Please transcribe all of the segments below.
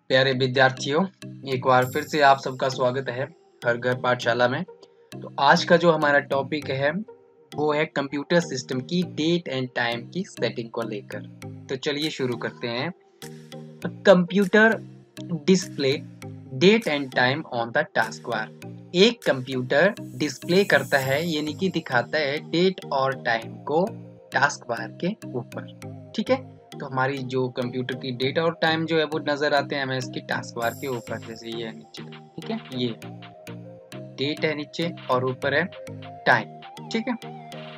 प्यारे विद्यार्थियों, एक बार फिर से आप सबका स्वागत है हर घर पाठशाला में। तो आज का जो हमारा टॉपिक है वो है कंप्यूटर सिस्टम की डेट एंड टाइम की सेटिंग को लेकर। तो चलिए शुरू करते हैं। Computer display date and time on the taskbar. एक कंप्यूटर डिस्प्ले करता है यानी कि दिखाता है डेट और टाइम को टास्क बार के ऊपर। ठीक है, तो हमारी जो कंप्यूटर की डेट और टाइम जो है वो नजर आते हैं हमें इसकी टास्क बार के ऊपर, जैसे ये है नीचे। ठीक है, ये डेट है नीचे और ऊपर है टाइम। ठीक है,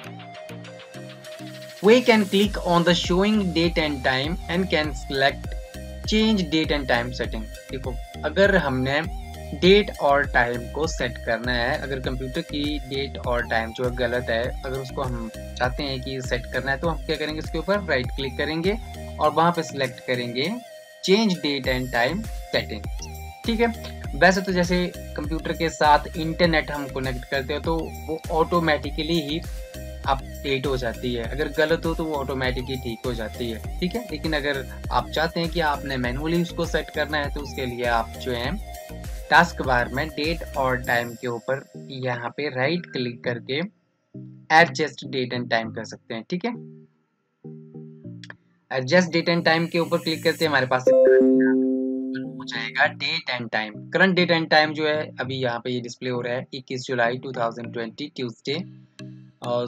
we can click on the showing date and time and can select change date and time setting। देखो, अगर हमने डेट और टाइम को सेट करना है, अगर कंप्यूटर की डेट और टाइम जो गलत है, अगर उसको हम चाहते हैं कि सेट करना है, तो हम क्या करेंगे, इसके ऊपर राइट क्लिक करेंगे और वहां पे सिलेक्ट करेंगे change date and time setting. ठीक है, वैसे तो जैसे कंप्यूटर के साथ इंटरनेट हम कनेक्ट करते हो तो वो ऑटोमेटिकली ही अपडेट हो जाती है, अगर गलत हो तो वो ऑटोमेटिकली ठीक हो जाती है। ठीक है, लेकिन अगर आप चाहते हैं कि आपने मैनुअली उसको सेट करना है तो उसके लिए आप जो है टास्क बार में डेट और टाइम के ऊपर यहाँ पे राइट क्लिक करके एडजस्ट डेट एंड टाइम कर सकते हैं। ठीक है, एडजस्ट डेट एंड टाइम के ऊपर क्लिक करते हैं, हमारे पास हो जाएगा date and time. Current date and time जो है अभी यहाँ पे ये डिस्प्ले हो रहा है 21 जुलाई 2020 ट्यूसडे और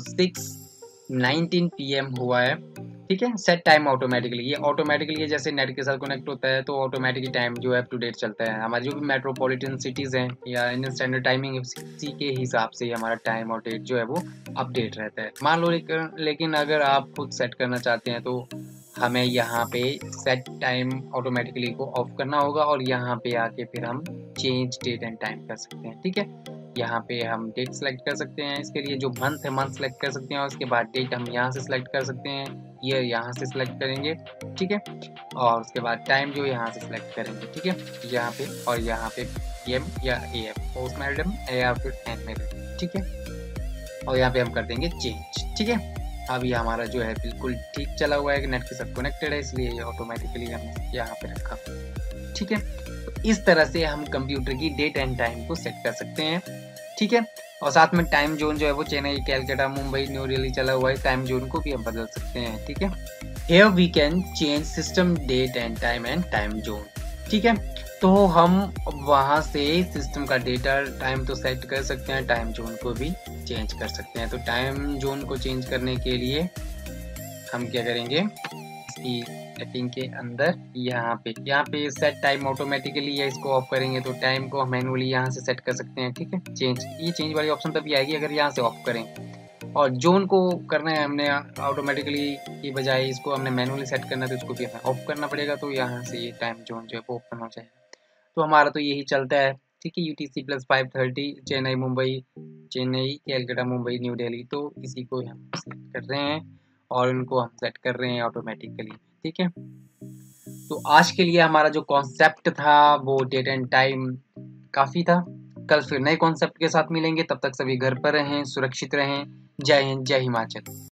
6:19 PM हुआ है। ठीक है, सेट टाइम ऑटोमेटिकली, ये ऑटोमेटिकली जैसे नेट के साथ कनेक्ट होता है तो ऑटोमेटिकली टाइम जो है अप टू डेट चलता है। हमारी जो भी मेट्रोपॉलिटन सिटीज़ हैं या इंडियन स्टैंडर्ड टाइमिंग इसी के हिसाब से हमारा टाइम और डेट जो है वो अपडेट रहता है। मान लो लेकिन अगर आप खुद सेट करना चाहते हैं तो हमें यहाँ पे सेट टाइम ऑटोमेटिकली को ऑफ करना होगा और यहाँ पे आके फिर हम चेंज डेट एंड टाइम कर सकते हैं। ठीक है, यहाँ पे हम डेट सेलेक्ट कर सकते हैं, इसके लिए जो मंथ है मंथ सेलेक्ट कर सकते हैं और उसके बाद डेट हम यहाँ से सिलेक्ट कर सकते हैं, ईयर यहाँ से सिलेक्ट करेंगे। ठीक है, और उसके बाद टाइम जो यहाँ से सिलेक्ट करेंगे। ठीक है, यहाँ पे और यहाँ पे PM या AM, पोस्ट मैरिडम या फिर एंड मैरिड। ठीक है, और यहाँ पे हम कर देंगे चेंज। ठीक है, अभी हमारा जो है बिल्कुल ठीक चला हुआ है कि नेट के साथ कनेक्टेड है, इसलिए ये ऑटोमेटिकली हमने यहाँ पे रखा। ठीक है, तो इस तरह से हम कंप्यूटर की डेट एंड टाइम को सेट कर सकते हैं। ठीक है, और साथ में टाइम जोन जो है वो चेन्नई, कैलकाटा, मुंबई, न्यू दिल्ली चला हुआ है, टाइम जोन को भी हम बदल सकते हैं। ठीक है, here we can change system date and time zone. ठीक है, तो हम वहां से सिस्टम का डेटा टाइम तो सेट कर सकते हैं, टाइम जोन को भी चेंज कर सकते हैं। तो टाइम जोन को चेंज करने के लिए हम क्या करेंगे, इसकी सेटिंग के अंदर यहाँ पे सेट टाइम ऑटोमेटिकली या इसको ऑफ करेंगे तो टाइम को मैनुअली यहाँ से सेट कर सकते हैं। ठीक है, ये चेंज वाली ऑप्शन तभी आएगी अगर यहाँ से ऑफ करें। और जोन को करना है हमने ऑटोमेटिकली की बजाय इसको हमने मैनुअली सेट करना है तो इसको भी हमें ऑफ करना पड़ेगा, तो यहाँ से ये टाइम जोन जो है वो ओपन हो जाएगा। तो हमारा तो यही चलता है। ठीक है, UTC +5:30 चेन्नई मुंबई, चेन्नई कैलकाटा मुंबई न्यू दिल्ली, तो इसी को हम सेलेक्ट कर रहे हैं और इनको हम सेट कर रहे हैं ऑटोमेटिकली। ठीक है, तो आज के लिए हमारा जो कॉन्सेप्ट था वो डेट एंड टाइम काफ़ी था। कल फिर नए कॉन्सेप्ट के साथ मिलेंगे, तब तक सभी घर पर रहें, सुरक्षित रहें। जय हिंद, जय हिमाचल।